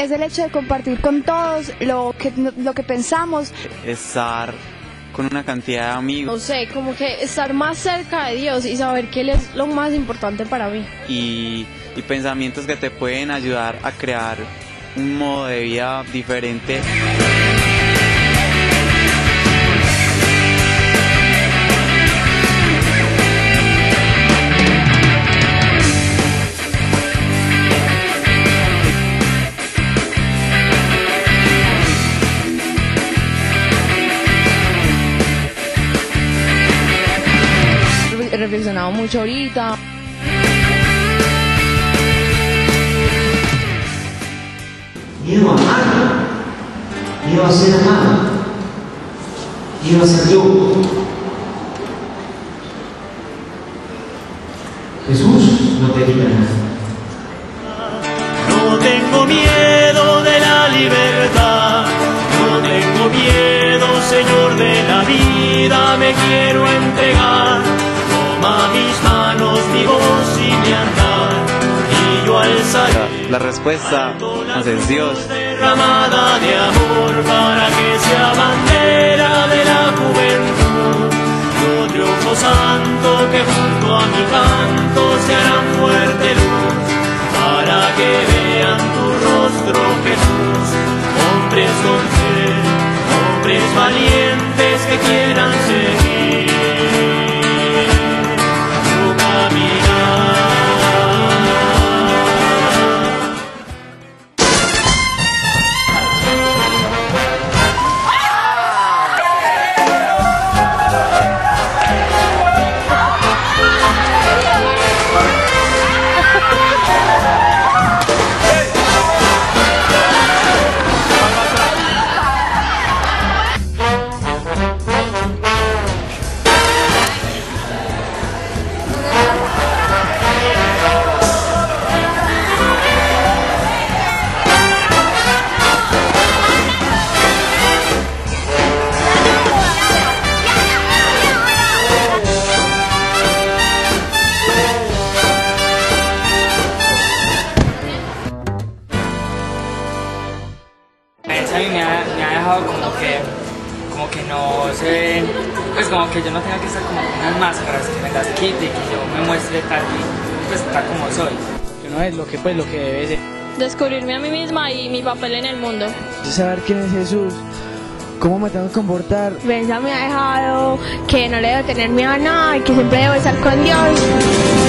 es el hecho de compartir con todos lo que pensamos. Estar con una cantidad de amigos. No sé, como que estar más cerca de Dios y saber que Él es lo más importante para mí. Y pensamientos que te pueden ayudar a crear un modo de vida diferente. He reflexionado mucho ahorita. Miedo a amar, miedo a ser amado, miedo a ser yo. Jesús no te quita nada. No tengo miedo de la libertad, no tengo miedo, Señor de la vida, me quiero entregar. Toma mis manos, mi voz y mi andar, y yo alzaré. La respuesta es Dios. Derramada de amor para que sea bandera de la juventud. Yo triunfo santo que junto a mi canto se harán fuerte luz, para que vean tu rostro, Jesús. Hombres con fe, hombres valientes que quieran seguir tu caminar. A mí me ha dejado como que no se, pues como que yo no tenga que estar como con unas máscaras, que me las quite y que yo me muestre tal y pues tal como soy. Que no es lo que debe ser. Descubrirme a mí misma y mi papel en el mundo. Saber quién es Jesús, cómo me tengo que comportar. Benja me ha dejado que no le debo tener miedo a nada y que siempre debo estar con Dios.